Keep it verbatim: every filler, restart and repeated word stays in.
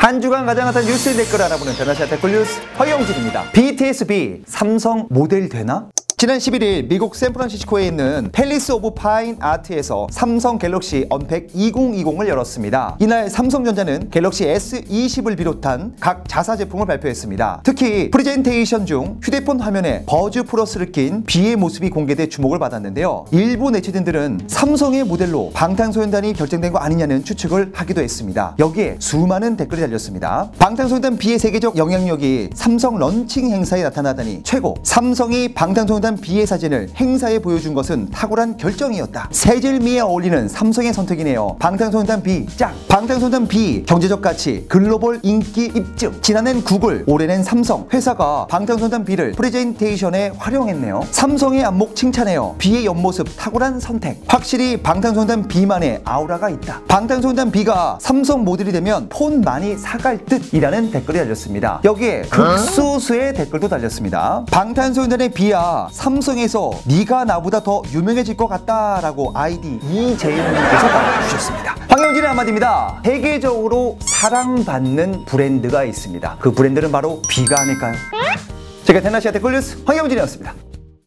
한 주간 가장 핫한 뉴스 댓글 알아보는 대나시아 댓글 뉴스 허영진입니다. 비티에스 B 삼성 모델 되나? 지난 십일 일 미국 샌프란시스코에 있는 팰리스 오브 파인 아트에서 삼성 갤럭시 언팩 이천이십을 열었습니다. 이날 삼성전자는 갤럭시 에스 이십을 비롯한 각 자사 제품을 발표했습니다. 특히 프레젠테이션 중 휴대폰 화면에 버즈 플러스를 낀 B의 모습이 공개돼 주목을 받았는데요. 일부 네티즌들은 삼성의 모델로 방탄소년단이 결정된 거 아니냐는 추측을 하기도 했습니다. 여기에 수많은 댓글이 달렸습니다. 방탄소년단 B의 세계적 영향력이 삼성 런칭 행사에 나타나다니 최고. 삼성이 방탄소년단 B의 사진을 행사에 보여준 것은 탁월한 결정이었다. 세질미에 어울리는 삼성의 선택이네요. 방탄소년단 B 짱! 방탄소년단 B 경제적 가치, 글로벌 인기 입증. 지난해는 구글, 올해는 삼성. 회사가 방탄소년단 B를 프레젠테이션에 활용했네요. 삼성의 안목 칭찬해요. B의 옆모습 탁월한 선택. 확실히 방탄소년단 B만의 아우라가 있다. 방탄소년단 B가 삼성 모델이 되면 폰 많이 사갈 듯 이라는 댓글이 달렸습니다. 여기에 극소수의 댓글도 달렸습니다. 방탄소년단의 B야 삼성에서 네가 나보다 더 유명해질 것 같다라고 아이디 이재윤님께서 달아주셨습니다. 황영진의 한마디입니다. 세계적으로 사랑받는 브랜드가 있습니다. 그 브랜드는 바로 B가 아닐까요? 제가 대나시아 댓글 뉴스 황영진이었습니다.